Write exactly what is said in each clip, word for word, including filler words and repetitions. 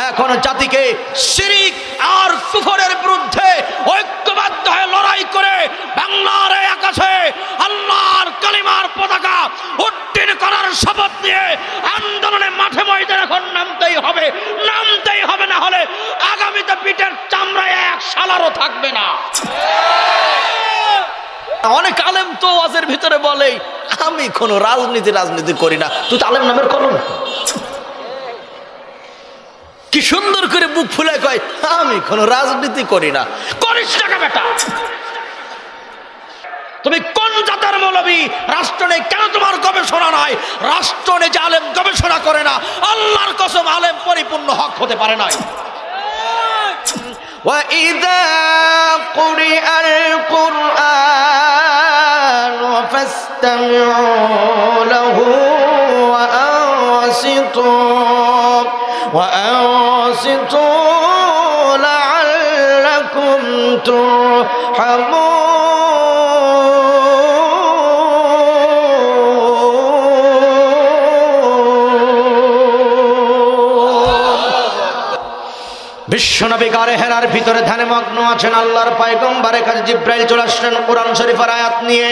এখন জাতিকে শিরক আর কুফরের বিরুদ্ধে ঐক্যবদ্ধ হয়ে লড়াই করে বাংলার এই আকাশে আল্লাহর কালিমার পতাকা উড্ডীন করার শপথ নিয়ে আন্দোলনে মাঠে ময়দানে এখন নামতেই হবে, নামতেই হবে, না হলে আগামীতে পিঠের চামড়ায় এক শালারও থাকবে না। অনেক আলেম তো ওয়াজের ভিতরে বলে আমি কোনো রাজনীতি রাজনীতি করি না। তুই তো আলেম নামের কলম। কি সুন্দর করে বুক ফুলে কয় আমি কোনো রাজনীতি করি না। করিস না বেটা, তুমি কোন জাতের মৌলবী? রাষ্ট্র নেই কেন তোমার গবেষণা নাই? রাষ্ট্র নেই যে আলেম গবেষণা করে না? আল্লাহর কসম আলেম পরিপূর্ণ হক হতে পারে নাই। وَإِذَا قُرِئَ الْقُرْآنُ فَاسْتَمِعُوا لَهُ وَأَنصِتُوا وَأَنصِتُوا لَعَلَّكُمْ تُرْحَمُونَ। বিশ্বনবী গারে হেরার ভিতরে ধ্যানে মগ্ন আছেন। আল্লাহর পয়গম্বরের কাছে জিব্রাইল চলে আসলেন কোরআন শরীফের আয়াত নিয়ে।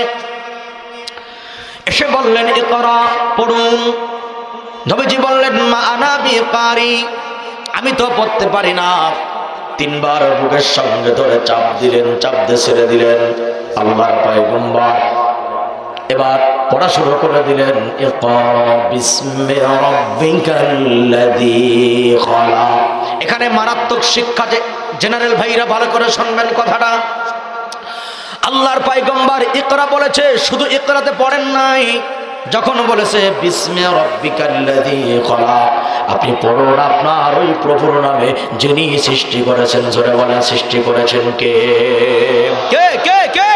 এসে বললেন ইকরা, পড়ুন। নবীজি বললেন মা আনা বিকারি, আমি তো পড়তে পারি না। তিনবার বুকের সঙ্গে ধরে চাপ দিলেন, চাপ দিয়ে ছেড়ে দিলেন। আল্লাহর পয়গম্বর এবার পড়া শুরু করে দিলেন ইকরা বিসমি রাব্বিকাল্লাযী খালাক। এখানে মারাত্মক শিক্ষা, যে জেনারেল ভাইরা ভালো করে শুনবেন কথাটা। আল্লাহর পয়গম্বর ইকরা বলেছে, শুধু ইকরাতে পড়েন নাই, যখন বলেছে বিসমি রাব্বিকাল্লাযী খালাক, আপনি পড়ুন আপনার ওই প্রভুর নামে যিনি সৃষ্টি করেছেন। জোরে বলেন সৃষ্টি করেছেন কে? কে কে কে?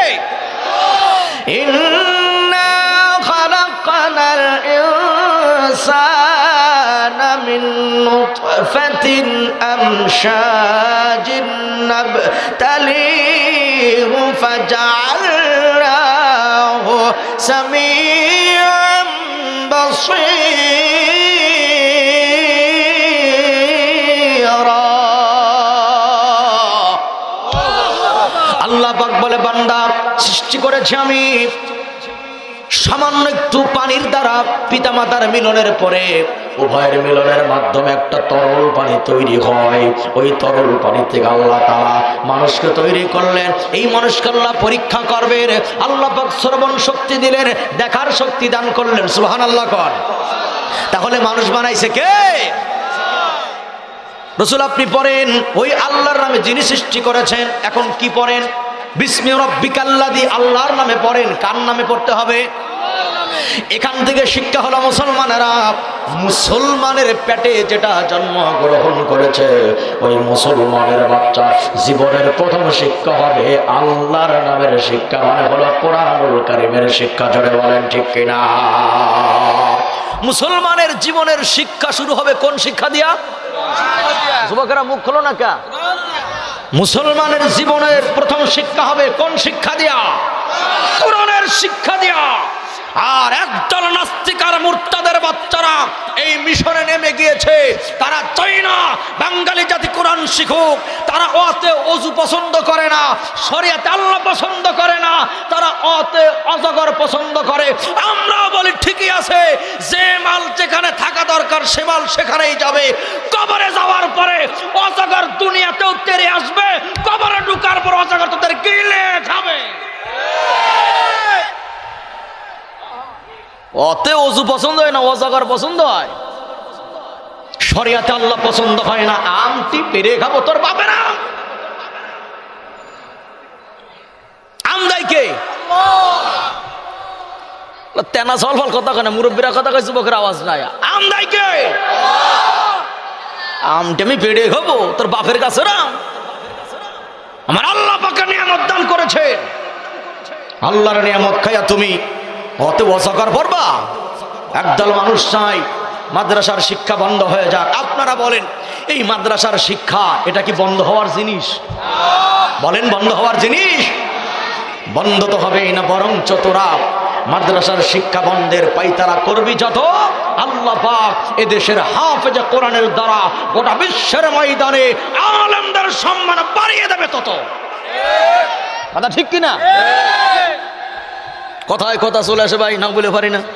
ইন্না খালাকনাল ইনসানা মিন নুতফাতিন আমশাজিন নাবতালিহু ফাজআলনাহু সামিআন বাসীরা। আল্লাহ পাক বলে বান্দা সৃষ্টি করেছি আমি সামান্য একটু পানির দ্বারা। পিতামাতার মিলনের পরে উভয়ের মিলনের মাধ্যমে একটা তরল পানি তৈরি হয়। ওই তরল পানি থেকে আল্লাহ তাআলা মানুষকে তৈরি করলেন। এই মানুষকে আল্লাহ পরীক্ষা করবেন। আল্লাহ পাক শ্রবণ শক্তি দিলেন, দেখার শক্তি দান করলেন। সুবহানাল্লাহ কর। তাহলে মানুষ বানাইছে কে? রাসূল আপনি পড়েন ওই আল্লাহর নামে যিনি সৃষ্টি করেছেন। এখন কি পড়েন? বিসমি রাব্বিকাল্লাযী, আল্লাহর নামে পড়েন। কার নামে পড়তে হবে? এখান থেকে শিক্ষা হলো মুসলমানেরা, মুসলমানের পেটে যেটা জন্মগ্রহণ করেছে ওই মুসলমানের বাচ্চা জীবনের প্রথম শিক্ষা হবে আল্লাহর নামের শিক্ষা, মানে হলো কোরআনুল কারীমের শিক্ষা। জোরে বলেন ঠিক কিনা? মুসলমানের জীবনের শিক্ষা শুরু হবে কোন শিক্ষা দিয়া? যুবকেরা মুখ খোলো না কা? মুসলমানের জীবনের প্রথম শিক্ষা হবে কোন শিক্ষা দিয়া? কোরআনের শিক্ষা দিয়া। আর একদল নাস্তিক আর মুরতাদের বাচ্চারা এই মিশনে নেমে গিয়েছে। তারা চায় না বাঙালি জাতি কোরআন শিখুক। তারা ওতে ওযু পছন্দ করে না, শরিয়াতে আল্লাহ পছন্দ করে না, তারা ওতে অজগর পছন্দ করে। আমরা বলি ঠিকই আছে, যে মাল যেখানে থাকা দরকার সে মাল সেখানেই যাবে। কবরে যাওয়ার পরে অজগর দুনিয়াতেও তেরে আসবে, কবরে ঢুকার পর অজগর তোদের গিলে খাবে। অতে ওযু পছন্দ হয় না, অজগর পছন্দ হয়। শরিয়াতে আল্লাহ পছন্দ হয় না। আমটি পেরে খাবো তোর বাপের আম। আম দেয় কে? তেনা সলফল কথা কয় না, মুরব্বীরা কথা কয়, যুবকের আওয়াজ নাই। আম দেয় কে? আমটি আমি পেরে খাবো তোর বাপের কাছে রাম। আমার আল্লাহ পাকের নিয়ামত দান করেছে। আল্লাহর নিয়ামত খাইয়া তুমি অত অজগর পড়বা? একদল মানুষ চাই মাদ্রাসার শিক্ষা বন্ধ হয়ে যাক। আপনারা বলেন এই মাদ্রাসার শিক্ষা এটা কি বন্ধ হওয়ার জিনিস? বলেন বন্ধ হওয়ার জিনিস? বন্ধ তো হবেই না, বরং তোরা মাদ্রাসার শিক্ষা বন্ধের পাইতারা করবি যত, আল্লাহ পাক এদেশের হাফেজে কোরআনের দ্বারা গোটা বিশ্বের ময়দানে আলেমদের সম্মান বাড়িয়ে দেবে। তত কথা ঠিক কিনা? কথায় কথা চলে আসে ভাই, না বলে পারি না।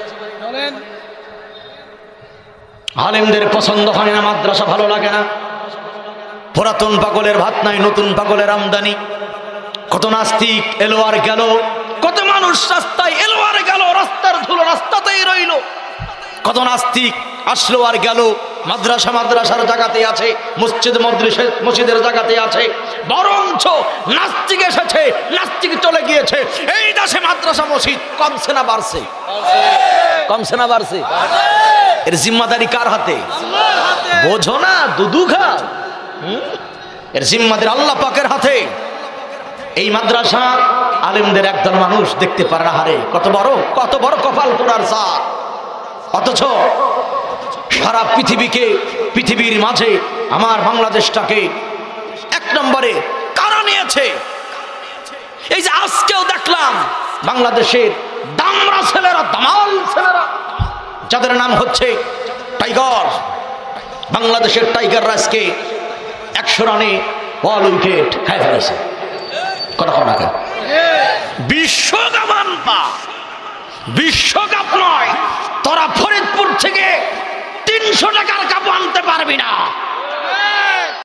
আলেমদের পছন্দ হয় না, মাদ্রাসা ভালো লাগে না। পুরাতন পাগলের ভাত নাই, নতুন পাগলের আমদানি। কত নাস্তিক এলো আর গেল, কত মানুষ রাস্তায় এলো আর গেল, রাস্তার ধুলো রাস্তাতেই রইল। কত নাস্তিক আসলো আর গেল, মাদ্রাসা মাদ্রাসার জায়গাতে আছে, মসজিদ মসজিদের জায়গাতে আছে। বরঞ্চ নাস্তিক এসেছে, নাস্তিক চলে গিয়েছে। এই দেশে মাদ্রাসা মসজিদ কমছে না বাড়ছে? কমছে না বাড়ছে? এর জিম্মাদারি কার হাতে? বোঝো না, দুদু খা। এর জিম্মাদারি আল্লাহ পাকের হাতে। এই মাদ্রাসা আলেমদের একদল মানুষ দেখতে পারে না। হারে কত বড় কত বড় কপাল পোড়ার সার। অথচ সারা পৃথিবীকে, পৃথিবীর মাঝে আমার বাংলাদেশটাকে এক নম্বরে কারা নিয়েছে? এই যে আজকেও দেখলাম বাংলাদেশের দামরা ছেলেরা, দামাল ছেলেরা, যাদের নাম হচ্ছে টাইগার, বাংলাদেশের টাইগার আজকে একশো রানে অল উইকেট খাই ফেলেছে। কথা কথা কা বিশ্বকাপ আনবা, বিশ্বকাপ নয়, তোরা ফরিদপুর থেকে তিনশো টাকার কাপ আনতে পারবি না।